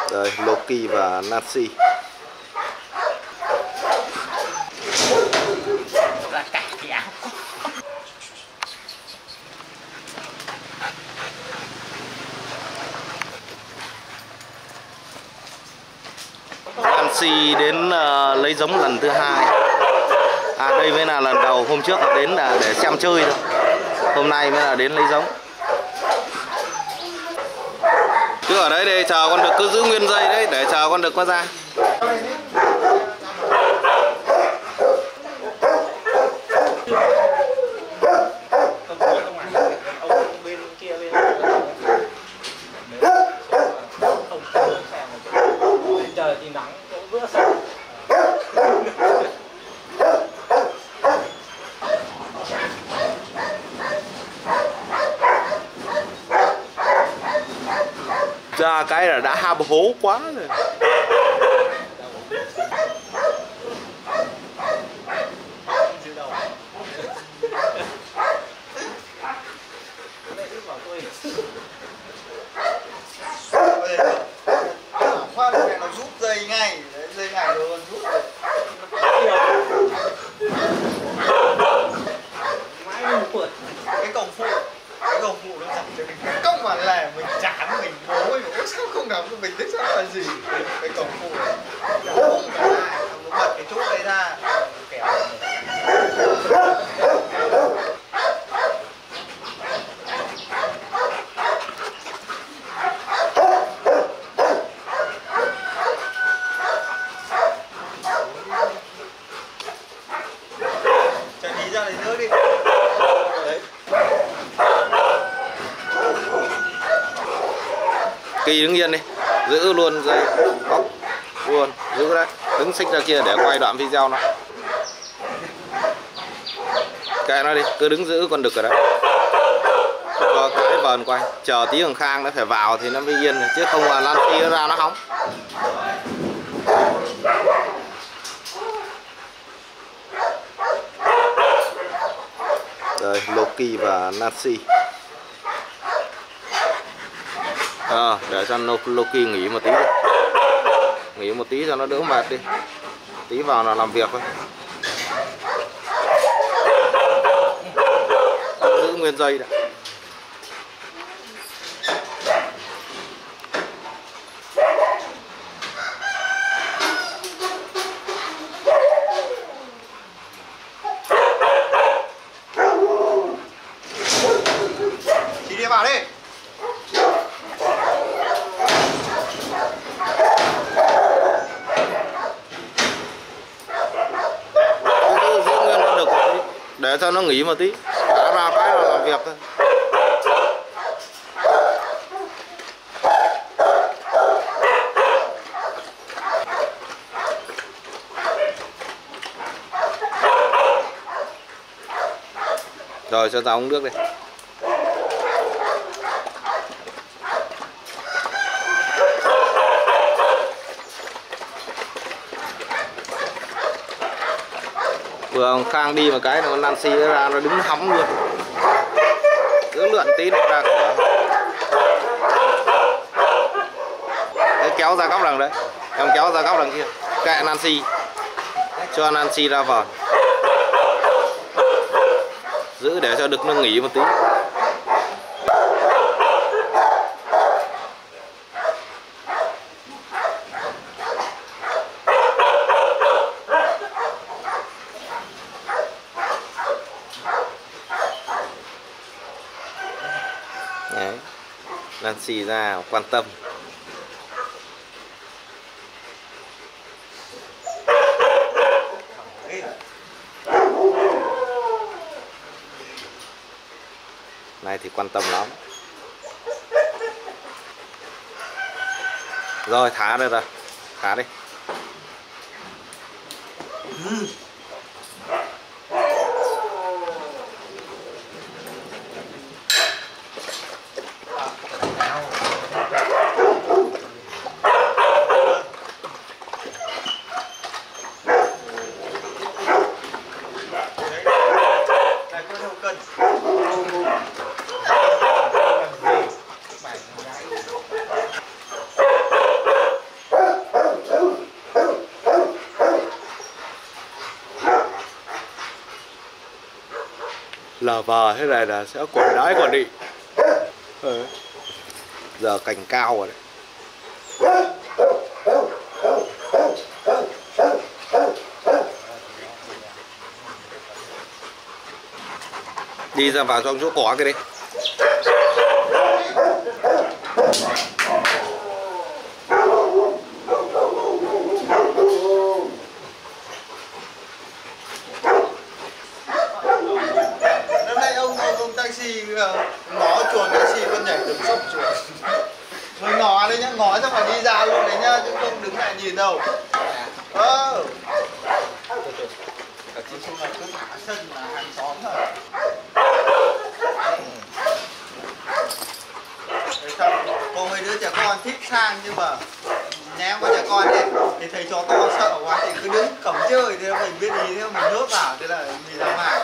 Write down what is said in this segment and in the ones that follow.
Rồi Loki và Nancy. Là cả cái áo. Nancy đến lấy giống lần thứ hai. Đây mới là lần đầu, hôm trước là đến là để xem chơi thôi. Hôm nay mới là đến lấy giống. Cứ ở đấy để chờ con đực, cứ giữ nguyên dây đấy để chờ con đực có ra. Trời thì nắng bữa sau. Ra cái là đã ham hố quá rồi. Khoan này nó rút dây ngay, đấy, dây ngay rồi rút. Cái cổng phụ nó chặt cho mình cái cổng mà lẻ mình chán mình bố mình sao không đóng mình thích sao là gì cái cổng phụ không cả lại nó bật cái chốt đấy ra kéo. Chạy đi ra lấy nước đi. Đấy. Kỳ đứng yên đi, giữ luôn dây góc luôn, giữ đấy, đứng xích ra kia để quay đoạn video nó. Kệ nó đi, cứ đứng giữ con đực ở đấy. Cho cái vờn quay, chờ tí thằng Khang nó phải vào thì nó mới yên, chứ không là Nancy nó ra nó hóng. Rồi Loki và Nancy. Để cho Loki nghỉ một tí đi. Nghỉ một tí cho nó đỡ mệt đi. Tí vào là làm việc thôi. Giữ nguyên dây đã. Chị đi vào đi. Giữ nguyên nó được một tí. Để cho nó nghỉ một tí. Đã ra cái là làm việc thôi. Rồi cho ra uống nước đi. Vừa ông Khang đi một cái là con Nancy nó ra nó đứng hóng luôn. Cứ lượn tí nó ra cửa. Đấy, kéo ra góc đằng đấy. Em kéo ra góc đằng kia. Kệ Nancy. Cho Nancy ra vờn. Giữ để cho đực nó nghỉ một tí. Đấy. Nancy ra quan tâm. Này thì quan tâm lắm. Rồi thả đây rồi. Thả đi. Là vờ thế này là sẽ quần đái quần đi. Giờ cành cao rồi đấy. Đi ra vào trong chỗ cỏ cái đi. Taxi ngó chuồng taxi con nhảy từng sốc chuồng. Mình ngó đấy nhá, ngó xong phải đi ra luôn đấy nhá, chứ không đứng lại nhìn đâu. Nói chung là cứ thả sân là hàng xóm thôi. Có mấy đứa trẻ con thích sang nhưng mà nhém con trẻ con ấy thì thầy chó to sợ quá thì cứ đứng cổng chơi, thế mình biết ý thế mình nhốt vào, thế là mình làm hàng.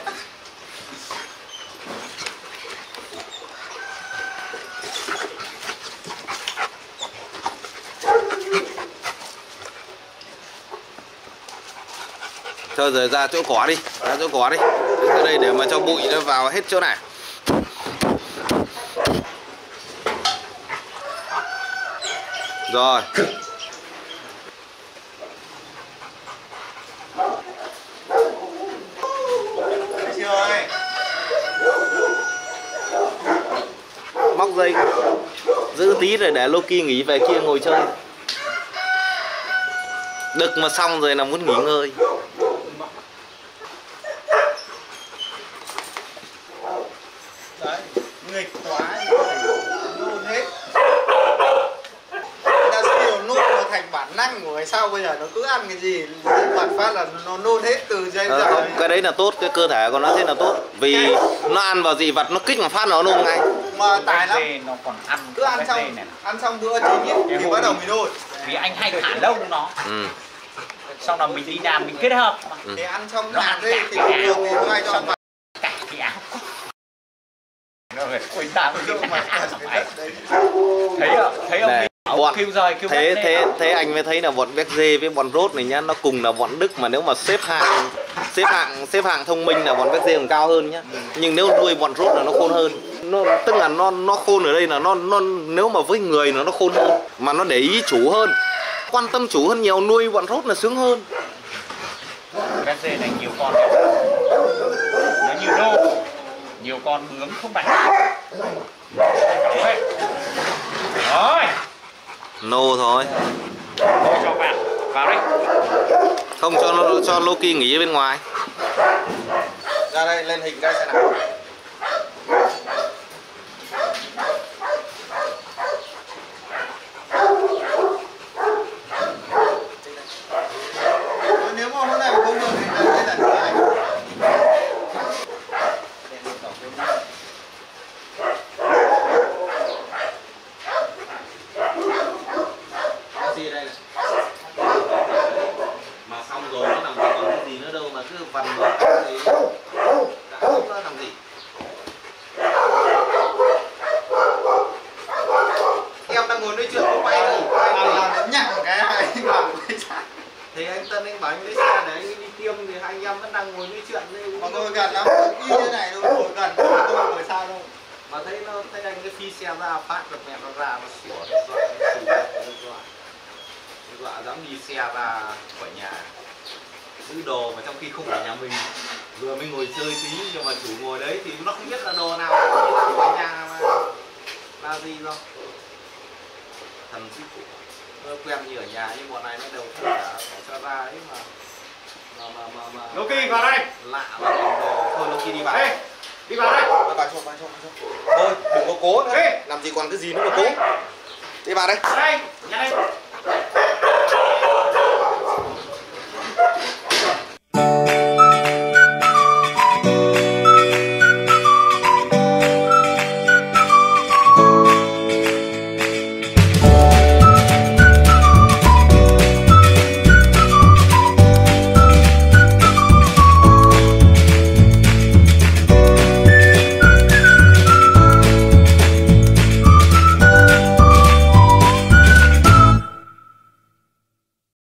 Thôi rồi ra chỗ cỏ đi, ra chỗ cỏ đi. Đứng ở đây để mà cho bụi nó vào hết chỗ này. Rồi. Móc dây giữ tí rồi để Loki nghỉ về kia ngồi chơi. Đực mà xong rồi là muốn nghỉ ngơi. Đấy, nghịch quá nôn hết. Ta sẽ nôn nó thành bản năng của cái sau bây giờ nó cứ ăn cái gì mặt phát là nó nôn hết từ dây ra. Không, cái đấy là tốt, cái cơ thể của nó thế là tốt. Vì nó ăn vào dị vật nó kích một phát nó nôn ngay. Mà tài lắm. Nó còn ăn Cứ ăn xong bữa chính ấy, thì bắt đầu mình nôn. Vì anh hay thả lông nó. Sau đó mình đi làm mình kết hợp. Thì ăn xong nó ăn đi thì thường thì nó hay cho ăn cả cái áo. Ôi ta thấy ông bọn kêu rời kêu thế anh mới thấy là bọn Berger với bọn Rốt này nhá, nó cùng là bọn Đức mà nếu mà xếp hạng thông minh là bọn Berger còn cao hơn nhá. Nhưng nếu nuôi bọn Rốt là nó khôn hơn. Tức là nó khôn ở đây là nó nếu mà với người nó khôn hơn, mà nó để ý chủ hơn, quan tâm chủ hơn nhiều, nuôi bọn Rốt là sướng hơn. Berger này nhiều con nó như nô, nhiều con bướm không bạch. Rồi Nô thôi. Thôi cho vào đây. Không cho Loki nghỉ ở bên ngoài. ra đây lên hình cái xem nào. Nếu mà hôm nay không được thì đây là thứ hai. Gì đây này? Mà xong rồi nó làm gì còn cái gì nữa đâu mà cứ vằn nó thì nó làm gì? Em đang ngồi nói chuyện với quay đi, Làm nhặt cái này làm cái sao? thì anh Tân anh bảo anh lấy xe để anh đi tiêm thì hai anh em vẫn đang ngồi nói chuyện đây. Mà tôi gần lắm, y như này thôi, ngồi gần tôi ngồi sao đâu. Mà thấy anh cái phi xe ra phát được mẹ nó ra nó sủa nó dọa dám đi xe ra khỏi nhà giữ đồ mà trong khi không phải nhà mình, vừa mới ngồi chơi tí nhưng mà chủ ngồi đấy thì nó không biết là đồ nào đi ra khỏi nhà mà là gì đâu. Thần sư phụ nó quen như ở nhà nhưng bọn này nó đều không cả phải cho ra ấy mà Loki vào đây. lạ là còn đồ. Thôi Loki đi vào. Ê, đi vào đây. Vào cho. Thôi đừng có cố nữa. Ê. Làm gì còn cái gì nữa mà cố. Đi vào đây. Đây, nhà đây.